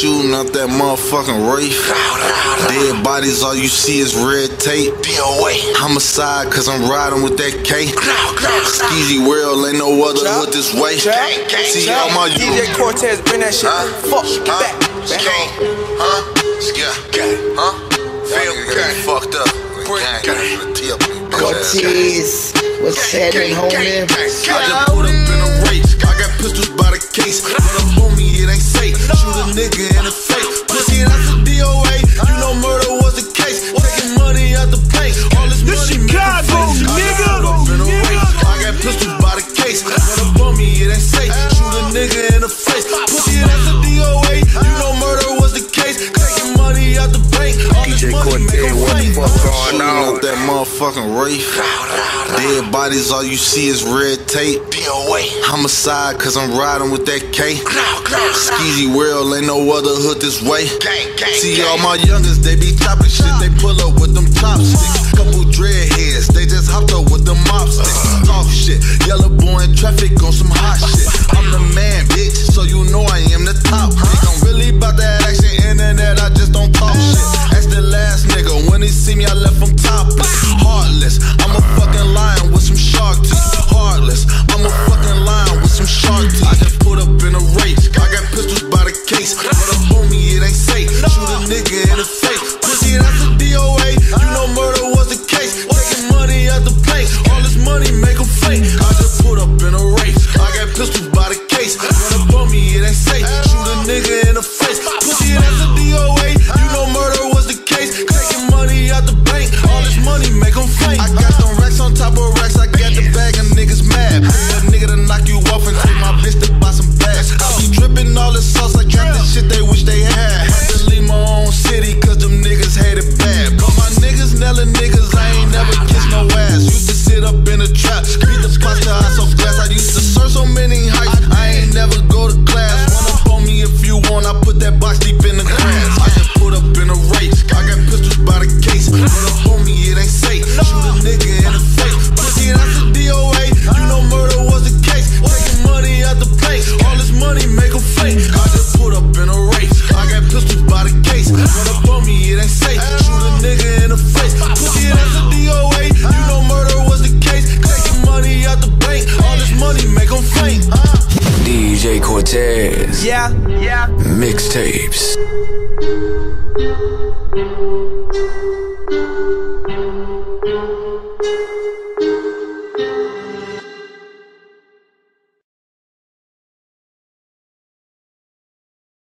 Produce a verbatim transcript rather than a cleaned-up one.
shooting out that motherfucking Wraith. Dead bodies, all you see is red tape. D O A Homicide, cause I'm riding with that K. Skeezy world, ain't no other hood this way. See all my D J Cortez, bring that shit. Huh? Fuck, Huh? back. King, huh? Yeah, got it, huh? Feel me, fucked up. Cortez, what's happening, homie? I just put up in a race. I got pistols by the case. Run up on me, it ain't safe. Shoot a nigga in the face. Pussy, that's a D O A. You know murder was the case. Taking money out the bank. All this money Chicago, nigga. I got pistols by the case. Run up on me, it ain't safe. Shoot a nigga in the face. Pussy, that's a D O A. You know murder was the case. Taking money out the bank. All this money make them faint. Shooting out that motherfucking Wraith. Dead bodies, all you see is red tape. D O A Homicide, cause I'm riding with that K. Skeezy world, ain't no other hood this way. See all my youngers, they be chopping shit. They pull up with them chopsticks. Couple dreadheads, they just hopped up with them mop sticks. Talk shit, Yella boy in traffic on some hot shit. I'm the man, bitch, so you know I am the top. I'm really about that action, internet, I just don't talk shit. Ask the last nigga, when he see me, I left him topless. Heartless, I'm a fucking lion with some shark teeth. Heartless, I'm a fucking lion with some shark teeth. I just put up in a race, I got pistols by the case. Run up on me, it ain't safe. Shoot a nigga in the face. Pussy, that's a D O A. You know murder was the case. Taking money out the bank. All this money make them faint. I just put up in a race, I got pistols by the case. Run up on me, it ain't safe. Shoot a nigga in the face. Pussy, that's a D O A. You know murder was the case. Taking money out the bank. All this money make them faint. I got them racks on top of racks. I got the bag and niggas mad. Pay a nigga to knock you off and take my bitch to buy some bags. I be dripping all the sauce. I got the shit they wish they had. Had to leave my own city cause them niggas hate it bad. But my niggas nailing niggas, I ain't never kissed no ass. Used to sit up in the trap, beat the pasta out so glass. I used to serve so many heights, I ain't never go to class. Run up on me if you want, I put that box deep in the grass. I just put up in a race, I got pistols by the case. Run up on me, it ain't safe. Shoot a nigga in the face. Pussy, that's a D O A. You know murder was the case. Taking money out the bank. All this money make them faint. I just put up in a race, I got pistols by the case. Run up on me, it ain't safe. Shoot a nigga in the face. Pussy, that's a D O A. You know murder was the case. Taking money out the bank. All this money make them faint. D J Cortez. Yeah, yeah. Mixtapes.